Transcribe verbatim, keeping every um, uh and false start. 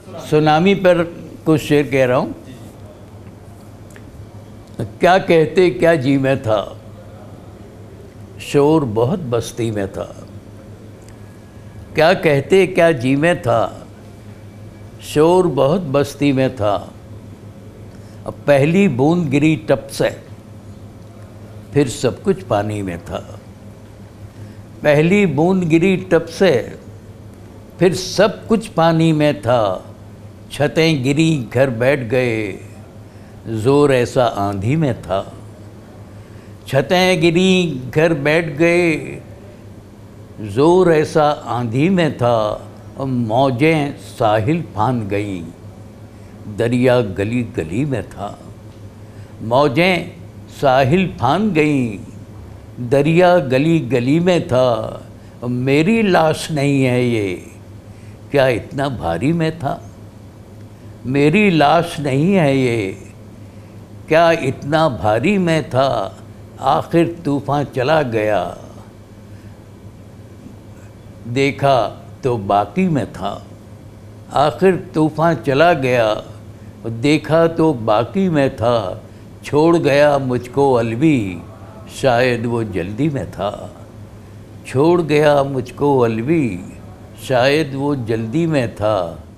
Tsunami पर कुछ शेर कह रहा हूँ। क्या कहते क्या जी में था, शोर बहुत बस्ती में था। क्या कहते क्या जी में था, शोर बहुत बस्ती में था। अब पहली बूंद गिरी टप से, फिर सब कुछ पानी में था। पहली बूंद गिरी टप से, फिर सब कुछ पानी में था। छतें गिरी घर बैठ गए, जोर ऐसा आंधी में था। छतें गिरी घर बैठ गए, जोर ऐसा आंधी में था। अब मौजें साहिल फान गईं, दरिया गली गली में था। मौजें साहिल फान गईं, दरिया गली गली में था। अब मेरी लाश नहीं है ये, क्या इतना भारी में था। मेरी लाश नहीं है ये, क्या इतना भारी में था। आखिर तूफ़ान चला गया, देखा तो बाकी में था। आखिर तूफ़ान चला गया, देखा तो बाकी में था। छोड़ गया मुझको अलवी, शायद वो जल्दी में था। छोड़ गया मुझको अलवी, शायद वो जल्दी में था।